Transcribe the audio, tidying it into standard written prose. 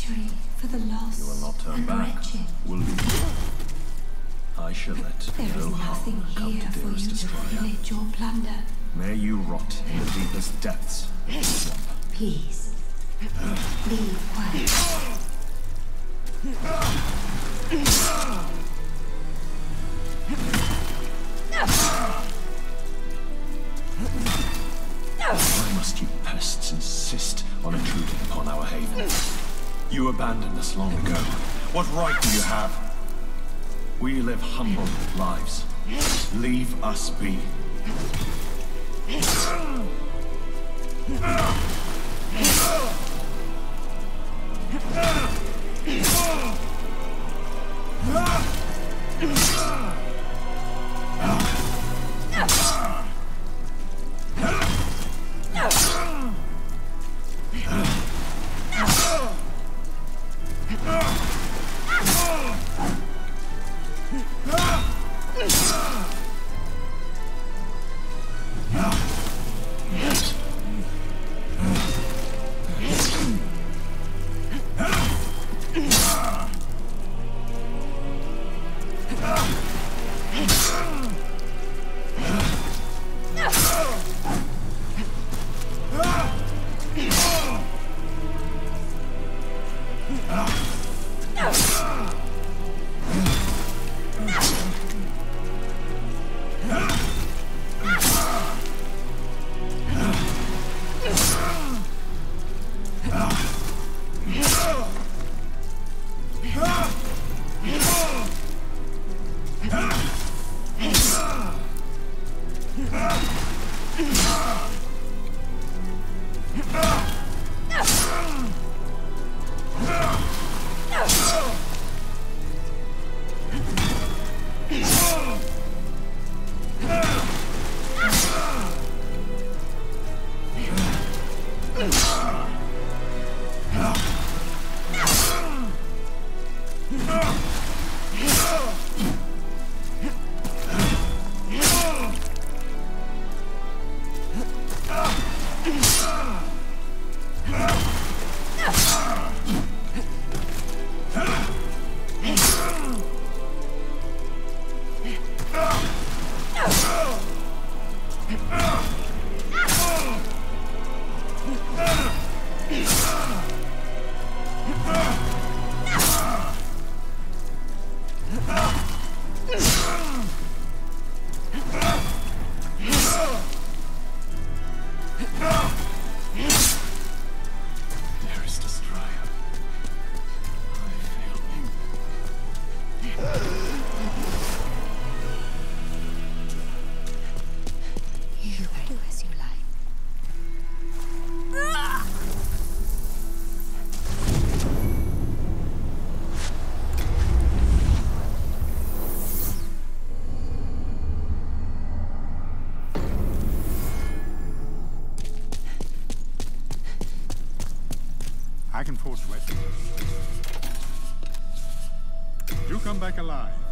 victory for the lost You will not turn and back, wretched. will you? I shall let There is no nothing harm come here to for dearest you to destroyer. pillage or plunder. May you rot in the deepest depths of the swamp. Please, leave quiet. Why must you pests insist on intruding upon our haven? You abandoned us long ago. What right do you have? We live humble lives. Leave us be. Dearest destroyer, I failed you. You do as you like. I can force weapons. You come back alive.